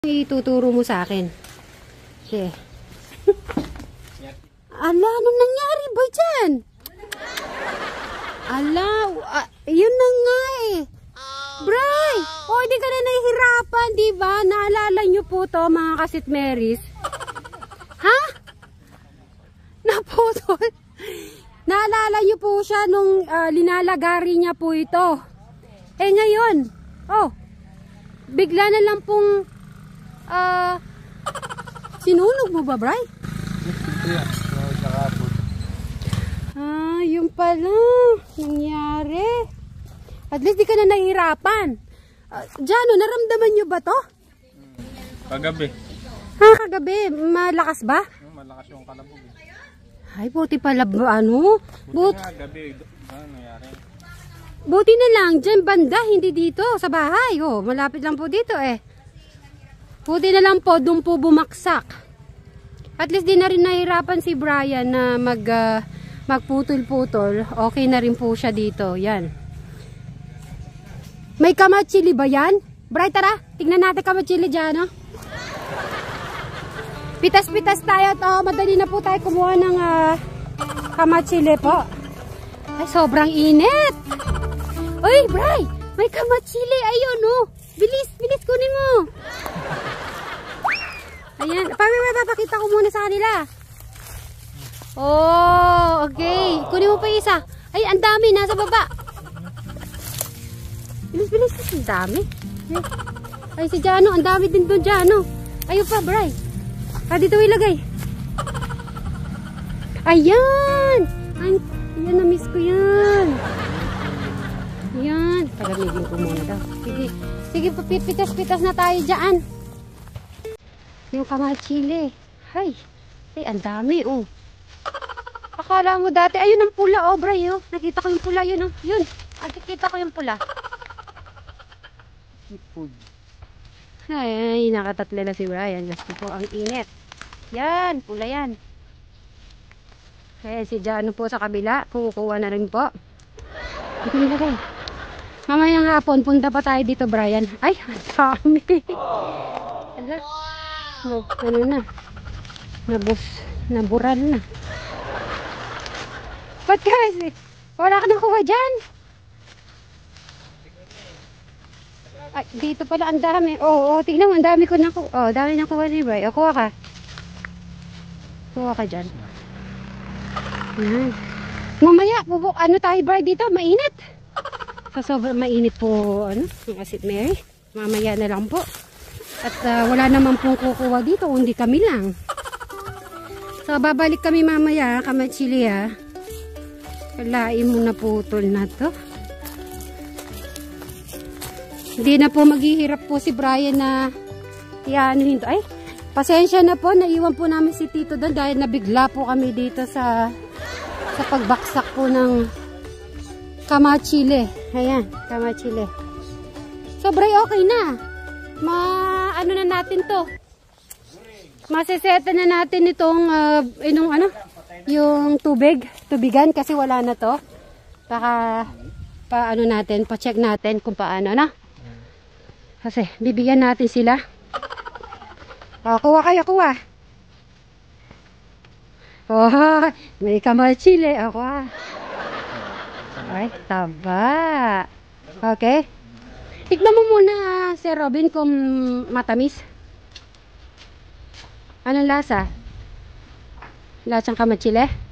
Ituturo mo sa akin. Okay. Ala, anong nangyari ba dyan? Ala, yun na nga eh. Bray, hindi ka na nahihirapan, di ba? Naalala nyo po to, mga kasit Marys? Ha? Naputol? Naalala nyo po siya nung linalagari niya po ito. Eh ngayon, bigla na lang pong sinunog mo ba, Bray? Yung pala nangyari. At least di ka na nahihirapan. Jano, naramdaman nyo ba to? Kagabi. Kagabi, malakas ba? Malakas yung kalabog. Ay, buti pala ano? Buti nga, gabi, nangyari. Buti na lang, dyan banda, hindi dito, sa bahay. Malapit lang po dito eh. Buti na lang po, doon po bumaksak. At least di na rin nahirapan si Brian na magputol-putol. Okay na rin po siya dito. Yan. May kamachili ba yan? Bray, tara. Tignan natin kamachili dyan, no? Pitas-pitas tayo. Madali na po tayo kumuha ng kamachili po. Ay, sobrang init. Uy, Bray! May kamachili. Ayun, no? Bilis, bilis, kunin mo. Ayan. Papakita ko muna sa kanila. Okay. Kunin mo pa isa. Ay, ang dami. Nasa baba. Bilis, bilis. Ang dami. Ay, si Jano. Ang dami din doon, Jano. Ayun pa, Bray. Dito ilagay. Ayan. Ayan, na-miss ko yan. Ayan. Palamigin ko muna daw. Sige. Sige, pitas-pitas na tayo dyan. Yung kamachili. Ay, ang dami, Akala mo dati, ayun ang pula, Bray, Nakita ko yung pula, yun, Yun. Nakikita ko yung pula. Ay, nakatatlo na si Brian. Gusto po ang init. Yan, pula yan. Kaya si Jano po sa kabila, kukuha na rin po. Dito nilagay. Mamayang hapon, punta pa tayo dito, Brian. Ay, ang dami. Ano na? Nabural na. Ba't kasi? Wala ka nakuha dyan? Ay, dito pala ang dami. Tingnan mo, ang dami ko nakuha. Dami nakuha ni Bray. Kuha ka. Kuha ka dyan. Yan. Mamaya, tayo, Bray, dito? Mainit. Sa sobrang mainit po, ang Kasit Mary. Mamaya na lang po. At wala naman pong kukuha dito, hindi kami lang. So, babalik kami mamaya, kamachili, Kalain mo na putol na to. Hindi na po maghihirap po si Brian na ianuhin to. Ay, pasensya na po, naiwan po namin si Tito doon dahil nabigla po kami dito sa pagbaksak po ng kamachili. Ayan, kamachili. So, Bray, okay na. Ano na natin to? Maseseta na natin itong yung tubigan kasi wala na to. Baka pa-check natin kung paano na. Kasi bibigyan natin sila. Kuha kayo, kuha. May kamachili. Kuha. Ay, taba. Okay. Tignan mo muna, Sir Robin, kung matamis. Anong lasa? Lasang kamachili?